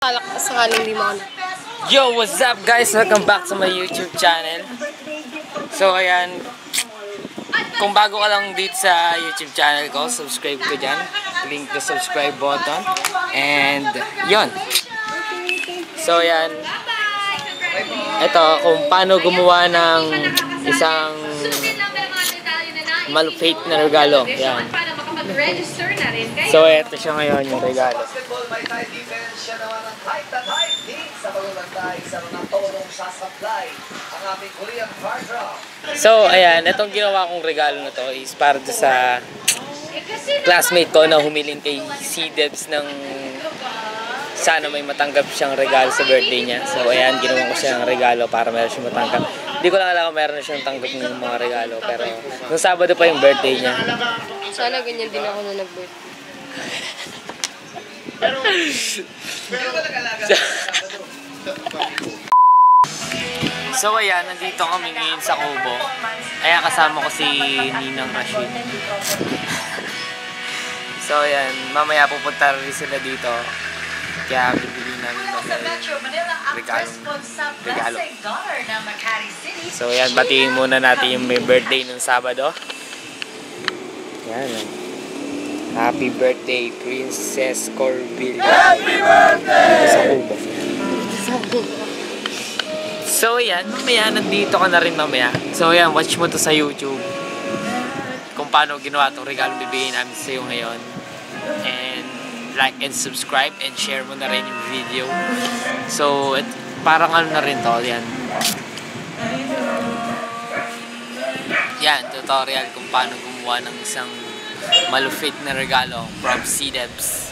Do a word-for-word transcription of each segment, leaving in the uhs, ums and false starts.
sakaling limon. Yo, what's up guys? Welcome back to my YouTube channel. So ayan, kung bago ka lang dito sa YouTube channel ko, subscribe ko dyan. Link the subscribe button. And yon. So ayan, ito kung paano gumawa ng isang malupit na regalo. Yan. So ito siya ngayon yung regalo. So ayan, itong ginawa kong regalo na to is para sa classmate ko na humiling kay C Debs ng sana may matanggap siyang regalo sa birthday niya. So ayan, ginawa ko siya ng regalo para meron siyang matanggap. Hindi ko lang alam kung meron na siyang tanggap ng mga regalo, pero nung Sabado pa yung birthday niya. Sana ganyan din ako na nag-birthday. So ayan, nandito kami ngayon sa Kubo. Ayan, kasama ko si Ninang Rashid. So ayan, mamaya pupunta rin sila dito. Kaya bibili namin ng regalo. regalo. So ayan, batiin muna natin yung may birthday ng Sabado. Ayan. Happy birthday, Princess Corville. Happy birthday! Sa Kubo. So ayan, mamaya nandito ka na rin mamaya. So ayan, watch mo to sa YouTube kung paano ginawa itong regalo bibigyan namin sa iyo ngayon. And like and subscribe and share mo na rin yung video. So it, parang ano na rin to, yan. Yan, tutorial kung paano gumawa ng isang malupit na regalo from C Debs.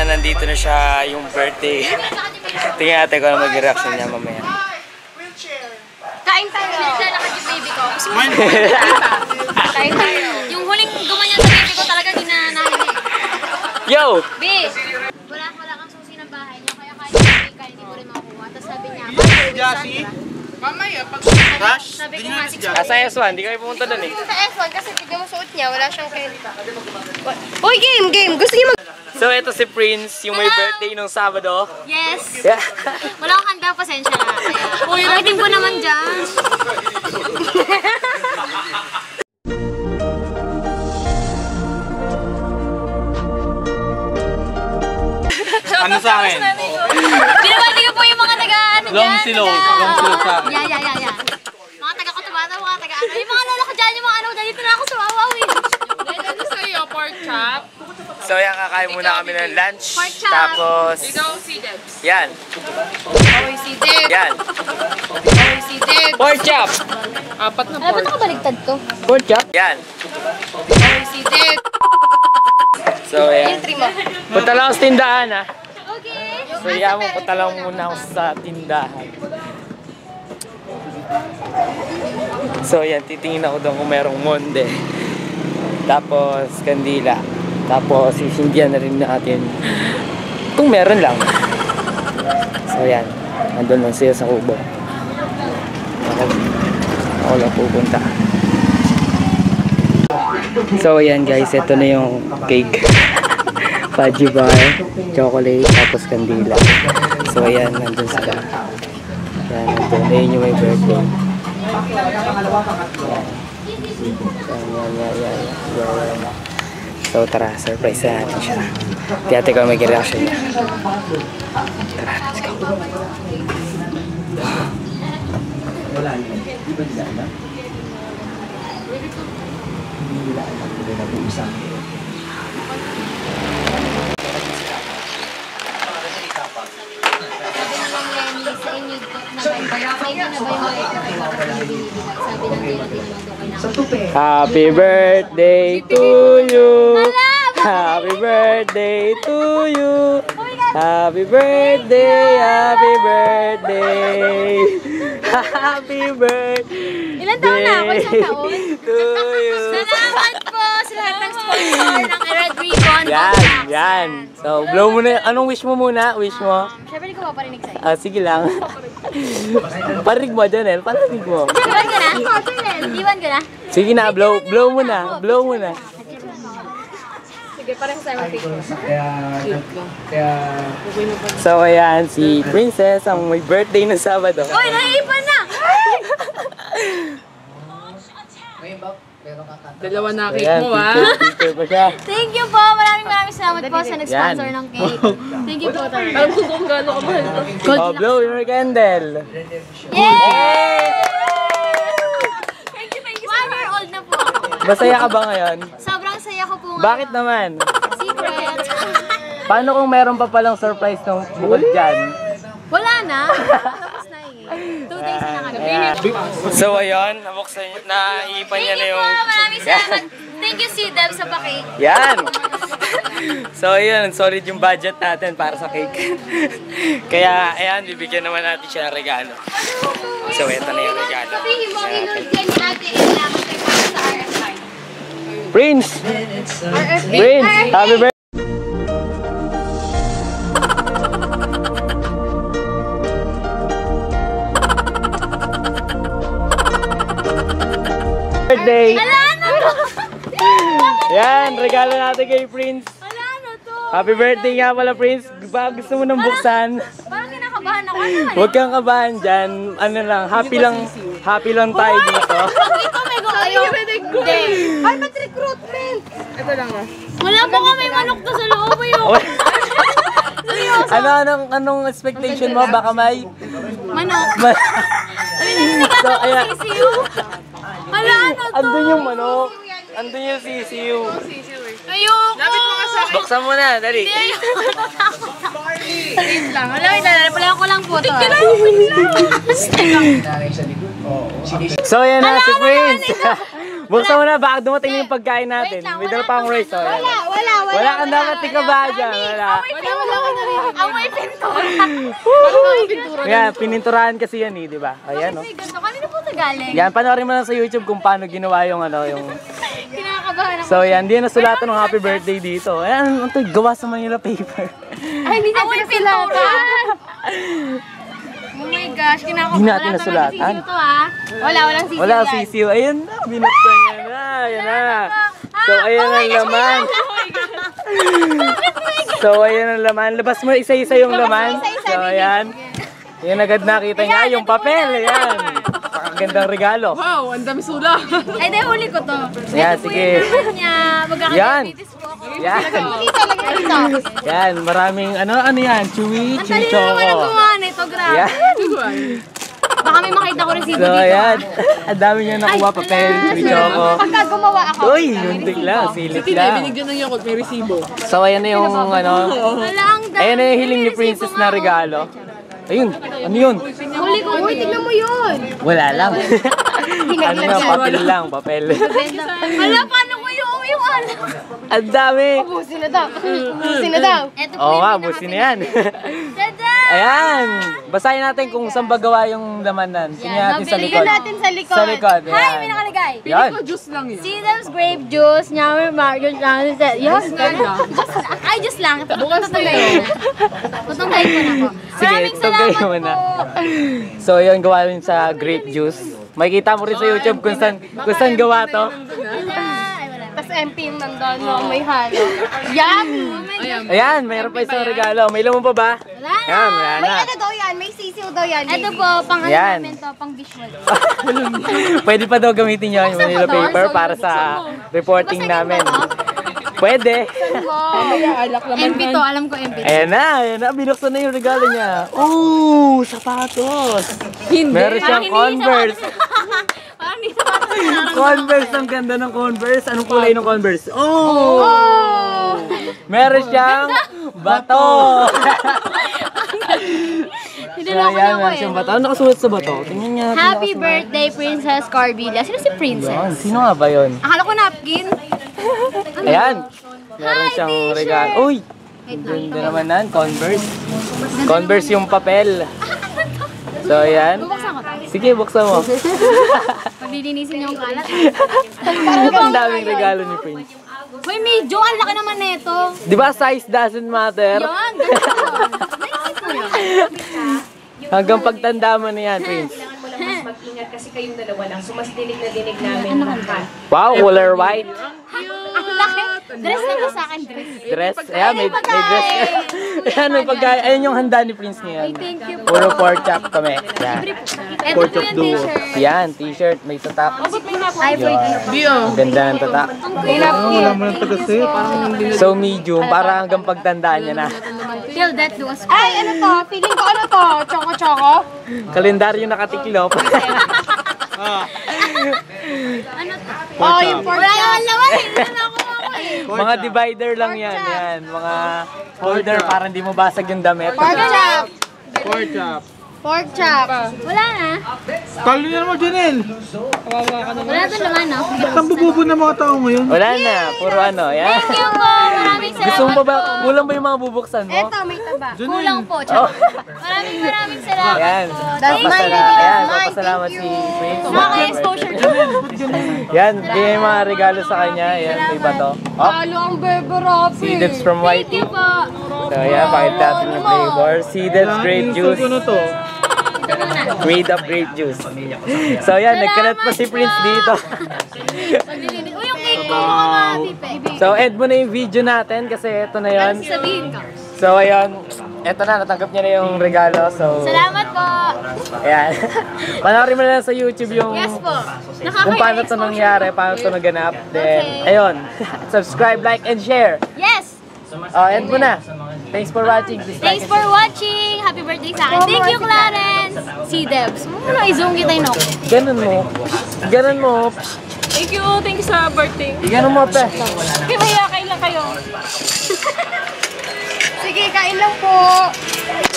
ayan, nandito na siya yung birthday. Tingnan natin kung ano mag-reaction niya mamaya. Kain tayo. Bigla na yung baby ko. Gusto mo kain tayo. Yung huling gumanyan sa baby ko talaga ginanahin eh. Yo! B! Wala, wala kang susi ng bahay niyo. Kaya kahit hindi ka, hindi mo rin makuha. Tapos sabi niya, Jassy? Mamaya, pag rush, sabi ko nga, six Asa S one, di kami pumunta doon eh. Sa S one kasi tignan mo suot niya, wala siyang kenta. Hoy, game, game! Gusto niyo mag... So ito si Prince, yung may birthday nung Sabado. Yes! Yeah. Wala akong handa, pasensya na. Kaya, uy, rating ko naman dyan. ano sa akin? Binabati ko po yung mga taga, ano dyan? Long silog. Long silog sa akin. Yeah, yeah, yeah, yeah. Mga taga Cotabato, mga taga ano. Yung mga lola ko dyan, yung mga ano, dyan dito na ako sa Wawaw eh. Ano sa'yo? Pork chop? So yan, kakain muna kami ng lunch. Pork chop. Tapos, Ikaw si Debs. yan. Oy, si Debs. Yan. Oy, si Debs. Pork chop! Apat na Ano ba pork. nakabaligtad to? Pork chop? Yan. Oy, si Debs. So yan. Punta lang ako sa tindahan ha. Okay. So yan mo, punta lang muna ako sa tindahan. So yan, titingin ako doon kung merong monde. Tapos kandila. Tapos sisindihan na rin natin kung meron lang. So yan, nandun lang siya sa kubo. Ako, ako lang pupunta. So ayan guys, ito na yung cake. Fudgy bar, chocolate, tapos kandila. So ayan, nandun sila. Ayan, nandun. Ayun yung may birthday. Ayan, yan, yan, yan, yan. So tara, surprise na natin siya. Tiyate ko may reaction niya. Tara, let's go. Wala niya. Di ba nila alam? Hindi nila alam. Hindi na po-usang. Sa inyo na ba yung sabi ng tira-tira Happy birthday to you. Happy birthday to you. Happy birthday, happy birthday. Happy birthday. Ilan taon na ako? Isang taon? To you. Salamat po sa lahat ng sponsor ng Red Ribbon. Yan, yan. So, blow mo na. Anong wish mo muna? Wish mo? Siyempre, hindi ko maparinig sa'yo. Ah, sige lang. Parinig mo, Janel. Parinig mo. Iwan ka na? Iwan ka na? Sige na, blow, blow mo na. Blow mo na. Sige, parang sa mga picture. So, ayan, si Princess, ang may birthday na Sabado. Uy, naiipan na! Dalawa na cake Ayan, mo, ah. picture, picture pa siya. Thank you po! Maraming maraming salamat po sa nag-sponsor ng cake. Thank you po talaga. Alam ko kung gaano ka mahal to. Oh, blow your candle. Yay! Thank you, thank you. One year old na po ako. Masaya ka ba ngayon? Sobrang saya ko po ngayon. Bakit naman? Secret. Paano kung meron pa palang surprise nung bukod dyan? Wala na. Tapos na eh. Two days na kami. Ayan. So ayun, nabuksan niya, naiipan niya Thank na you yung... po. Maraming salamat. Thank you, si Deb, sa paki. Yan! So ayun, solid yung budget natin para sa cake. Kaya ayan, bibigyan naman natin siya ng regalo. So ito na yung regalo. Sabihin mo, i-load yan natin. Kailangan tayo para sa R F I. Prince! R F A. Prince! Happy birthday! Birthday! Ala, ano to? Yan, regalo natin kay Prince. Ala, ano to? Happy birthday nga pala, Prince. Ba, gusto mo nang buksan? Parang kinakabahan ako. Ano naman? Huwag kang kabahan dyan. Ano lang, happy lang, happy lang tayo dito. Ito may go. Ayaw. Hindi. Ay, ba't recruitment? Ito lang, ah. Wala po kami manok to sa loob. Ayaw. Ano, anong, anong expectation mo? Baka may... Manok. Ma- so, ayan. Sisiyo. Ala, ano to? Andun yung manok. Andun yung sisiw. Ayoko. Lapit mo nga sa akin. Buksan mo na, dali. Hindi, ayoko. Natatakot ako. Wait lang. Wala, wala. Wala ko lang po to. So, ayan na si Prince. Buksan mo na, baka dumating na yung pagkain natin. Wait lang, May dala wala pa akong pang rice. Oh, ano. ayan. Wala, wala, wala. Wala kang dapat ikaba dyan. Wala. Wala, wala ka narinig. Amoy pintura. Yan, pininturahan kasi yan eh, di ba? Ayan, no? Ganito, kanino po ito galing? Yan, panoorin mo lang sa YouTube kung paano ginawa yung ano, yung... Kinakabahan ako. So yan, di na sulatan ng happy birthday dito. Ayan, ito, gawa sa Manila paper. Ay, hindi Amoy natin pintura. nasulatan. Oh my gosh, kinakabahan. Di natin nasulatan. Sisiw to ha. Wala, walang sisiw Wala, yan. sisiw. Ayun na, binuksan niya na. Ayan na. So, ayan ang laman. So, ayan ang laman. Labas mo isa-isa yung laman. So, ayan. Yan agad nakita niya, yung papel. Ayan. Pakagandang regalo. Wow, ang dami sula. Ay, di, huli ko to. Yan, sige. Niya, Yan. magkakadiabetes po ako. Yan. Dito, lagyan dito. Yan, maraming, ano, ano yan? Chewy, Ang chewy talino naman ang choco. gumawa nito, grabe. Yan. Baka may makita ko resibo So, dito. ayan. Ang dami niya nakuha, papel, chewy choco. Pagka gumawa ako. Uy, yuntik lang, silip Hindi, lang. binigyan ng yakot, may resibo. So, ayan na yung, ano, Wala ang dami. ayan na yung hiling ni Princess na regalo. Ayun, ano yun? Huli ko, uy, tignan mo yun. Wala lang. Ano nga, papel lang, papel. Wala, paano ko yung yung ano? Ang dami. Ubusin na daw. Ubusin na daw. Ito po Oo yung nga, pinaka- busin na yan. Tada! Ayan, basahin natin kung saan ba gawa yung lamanan. Tingnan natin sa nabili likod. natin sa likod. Sa likod, Hi, may ayan. nakalagay. Yan. Ito, juice lang yun. Sidam's grape juice, nyammer margarine, lang. Yun, ay, just lang. Bukas na yun. Tutong tayo po na po. Sige, Maraming tugay salamat mo na. po. So, yun, gawa rin sa grape juice. Makikita mo rin sa YouTube kung saan, kung saan gawa to. Ay, wala. Tapos M P yung nandun, no, may halo. Yum! Ayan, mayroon pa isang regalo. May laman pa ba? Wala na. Ayan, wala May na. ano daw yan, may sisiw daw yan. Ito baby. po, pang ano Yan. namin to, pang visual. Pwede pa daw gamitin nyo yung Manila paper para sa reporting namin. Pwede. Alak M P to, alam ko M P to. Ayan na, ayan na. Binuksan na yung regalo niya. Oh, sapatos. Hindi. Meron siyang Converse. Parang hindi sa bata. Converse, ang ganda ng Converse. Anong kulay ng Converse? Oh! Meron siyang bato. Hindi So, na ako ayan, ako meron siyang eh. bato. Ano nakasulat sa bato? Tingnan niya. natin Happy nakasulat. birthday, Princess Carbilla. Sino si Yan, Princess? sino nga ba yun? Akala ko napkin. Ayan. Meron siyang t-shirt. regalo. Uy! Ang ganda naman nan, Converse. Converse yung papel. So, ayan. Bubuksan ko to. Sige, buksan mo. Paglilinisin yung kalat. Ang daming regalo ni Prince. Hoy, medyo. Ang laki naman nito. Di ba size doesn't matter? Yan, ganito. Naisip ko yun. Hanggang pagtanda mo na yan, Prince. Kailangan mo lang mas mag-ingat kasi kayong dalawa lang. So mas dinig na dinig namin lahat. Wow, color white. Ang laki. Dress na ba sa akin? Dress. Dress. Ayan, may, may dress ka. Ayan, may pagkain. Ayan yung handa ni Prince ngayon. Thank you po. Puro pork chop kami. Yan. Ito po yung t-shirt. Yan, t-shirt, may tatak. Ay, po ito. Bio. Ganda ng tatak. Wala mo lang taga-save. So medium, para hanggang pagtandaan niya na. Till death do us part. Ay, ano to? Feeling ko ano to? Choco-choco? Kalendaryo nakatiklop. Ano to? Oh, yung pork Wala chop. naman laman. Hindi na ako ako eh. Mga divider lang yan. Yan, mga holder para hindi mo basag yung damit. Pork chop. Pork chop. Pork chop. Wala na. Talo niya naman, Janelle. Wala doon laman, no? Ba't ang bububo ng mga tao ngayon? Wala na, puro ano. Yan. Thank you po. Maraming salamat Gusto mo pa ba? po. Kulang ba yung mga bubuksan mo? Eto, may taba. Kulang po. Oh. Tsaka. Maraming maraming salamat Yan. po. That's Thank mine, you. baby. Ayan, That's mine. papasalamat Thank si you. Prince. Nakaka-exposure dyan. Yan, bigyan yung mga regalo sa kanya. Yan, may bato. Oh, Halo ang burger, Rafi. Seededs from Thank Whitey. you po. So yan, pakita natin yung flavor. Seededs grape juice. Ano to? Made up grape juice. So yan, nagkalat pa si Prince dito. Paglilinis. Uy, yung cake ko mga pipe. So end mo na yung video natin kasi ito na yan. Sabihin ko. So ayun, eto na, natanggap niya na yung regalo. So, Salamat po. ayan. Panoorin mo na lang sa YouTube yung Yes po. kung paano ito nangyari, paano ito naganap. Then, ayun, subscribe, like, and share. Yes. Oh, end mo na. Thanks for watching. Please like Thanks and for watching. Happy birthday sa akin. Thank you, Clarence. Si Debs. Muna, i-zoom kita yun ako. Ganun mo. Ganun mo. Thank you. Thank you sa birthday. Ganun mo, pe. Kaya maya, kailan kayo? Sige, kain lang po.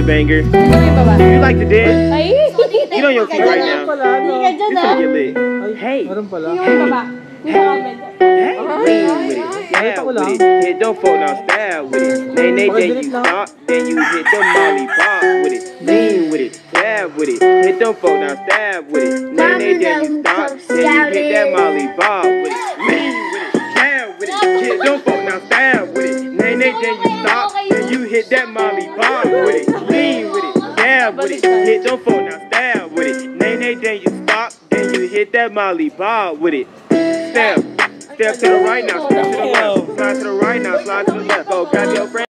a banger. You like to dance? Get on your feet right now. It's gonna get lit. Hey. Meron pala. Hey, lean with it, stab with it, hit them folk now, stab with it. Nay, nay, then you stop, then you hit them molly pop with it. Lean with it, stab with it, hit them folk now, stab with it. Nay, nay, then you stop, then you hit that molly pop with it. Lean with it, stab with it, hit them folk now, stab with it. Nay, nay, then you stop, then you hit that molly pop with it. Lean with it, stab with it, hit them folk now, stab with it. Nay, nay, then you stop, then you hit that molly pop with it. Step. Step to the right now, step to the left. Slide to the right now, slide to the left. Oh, grab your friend.